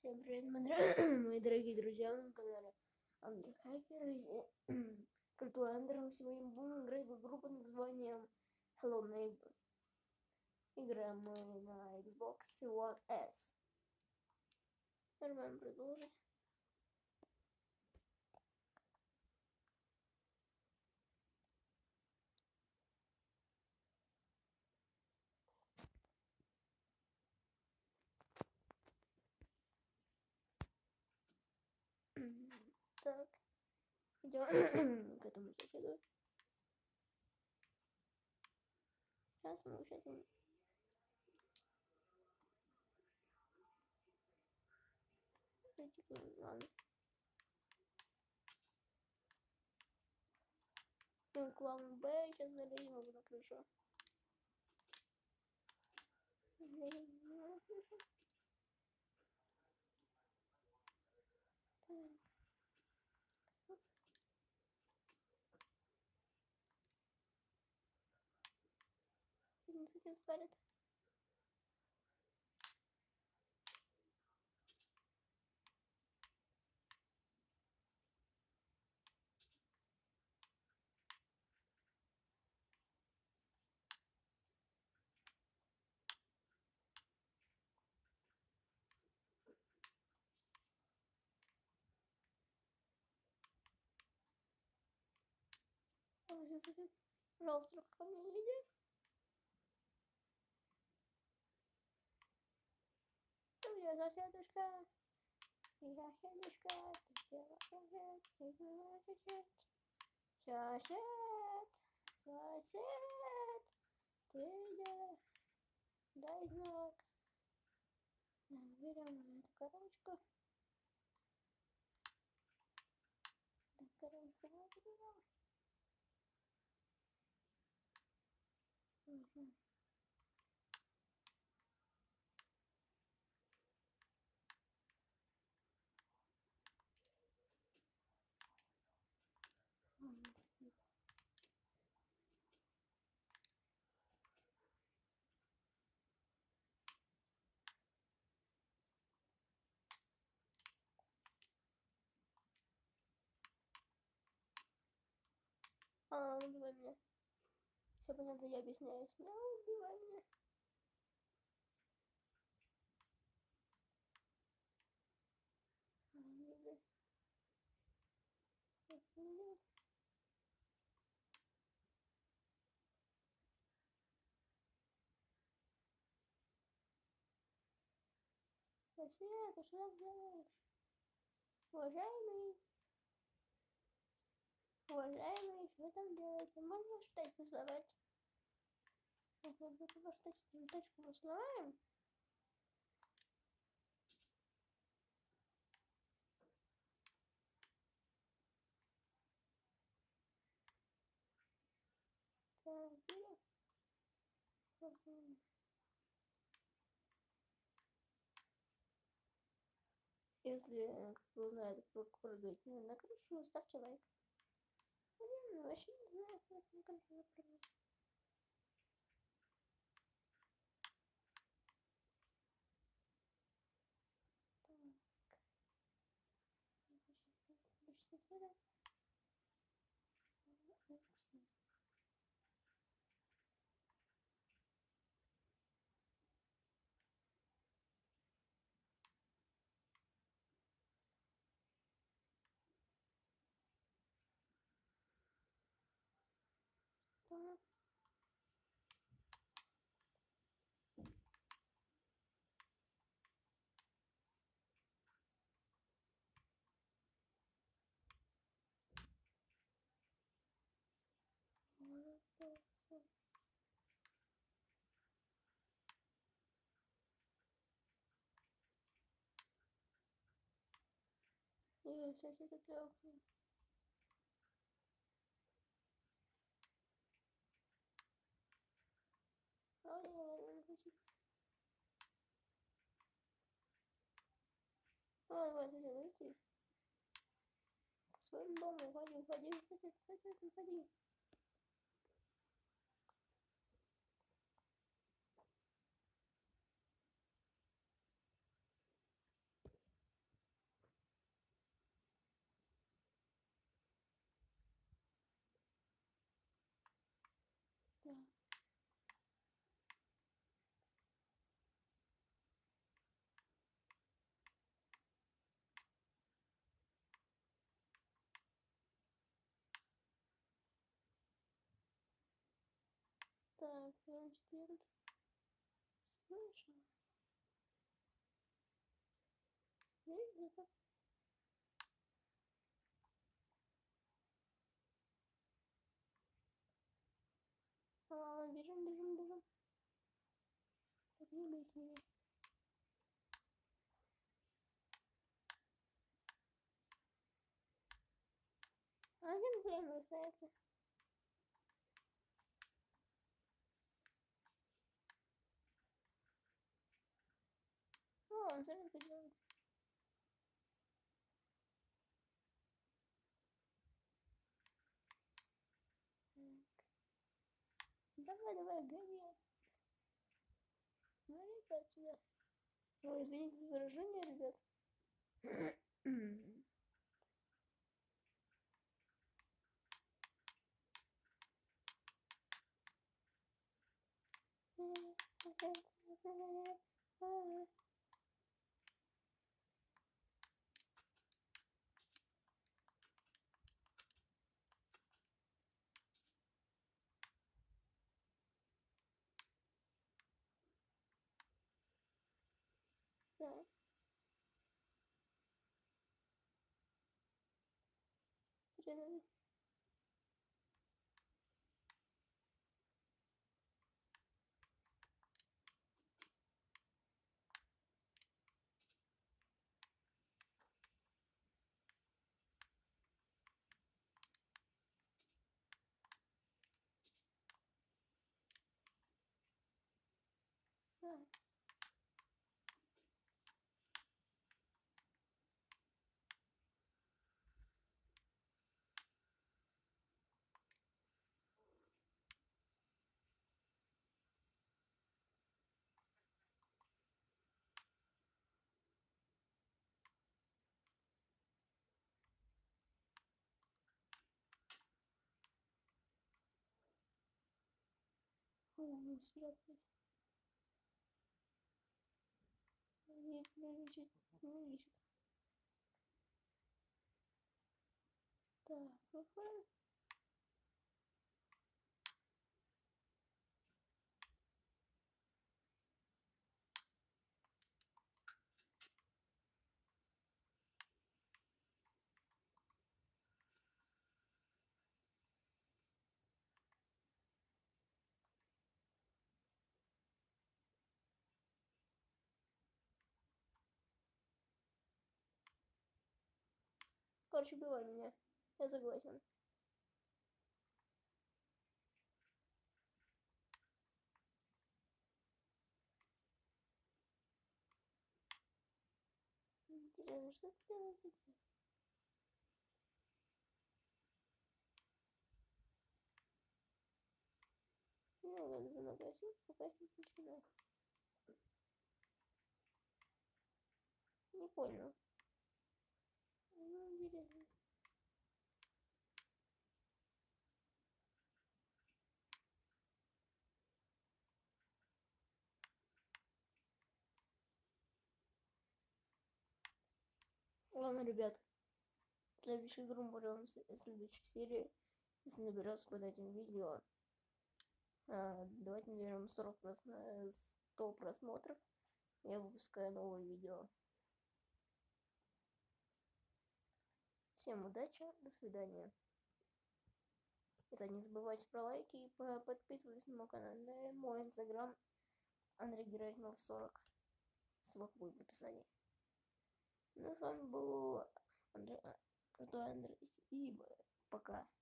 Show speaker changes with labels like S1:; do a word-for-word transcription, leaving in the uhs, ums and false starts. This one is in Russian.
S1: Всем привет, мои, дор- мои дорогие друзья на канале Андрей Хакер из Культура Андером. Сегодня будем играть в игру под названием Hello Neighbor. Играем мы на Xbox One S. Нажимаем продолжить. Так, идем к этому соседу. Сейчас мы сейчас мы... Ладно. Ну, клан Б, сейчас залезем его на крышу. Залезем на крышу. Так. Один сосед спалит. Сосед, пожалуйста, рука ко мне не иди. Я соседушка, я соседушка, ты села сосед, ты была сосед. Сосед, сосед, ты где? Дай знак. Берем эту коробочку. Да, коробочку мы берем. Угу. Он спит. А, убивай меня. Все понятно, я объясняюсь. Не убивай меня. Ай, остановился. Сосед, ты что делаешь? Уважаемый, уважаемый, что вы там делаете? Можно вашу тачку сломать? Может быть, вашу тачку, тачку мы сломаем? Так, берем. Если кто знает, как прыгать на крышу, ставьте лайк. Я вообще не знаю, как на крышу запрыгнуть. Так. Больше соседа. Так. И соседа клёвый. Ой, ой, ой, ой. Давай, сосед, уйти. К своему дому уходи, уходи, сосед, сосед, уходи. Так, прям четвертый. Слышно. Видно. Ладно, бежим, бежим, бежим. Поднимите меня. Один прям бросается. О, он сами поднимается. Давай, давай, гони. Гони-ка отсюда. Ой, извините за выражение, ребят. Так. Стреляй. Так. О, мы спрятались. Они меня чуть не ищут. Так, выходим. Короче, убивай меня. Я согласен. Интересно, что ты делаешь? Ну, надо заногасить, пока не начинаю. Не понял. Ну, интересно. Ладно, ребят. Следующую игру мы будем в следующей серии. Если наберется под этим видео. А, давайте наберем сорок просмотров, сто просмотров. Я выпускаю новое видео. Всем удачи, до свидания. Это не забывайте про лайки и подписывайтесь на мой канал, на мой инстаграм Андрей Герасимов сорок. Ссылка будет в описании. Ну, с вами был Андрей, крутой Андрей, и пока.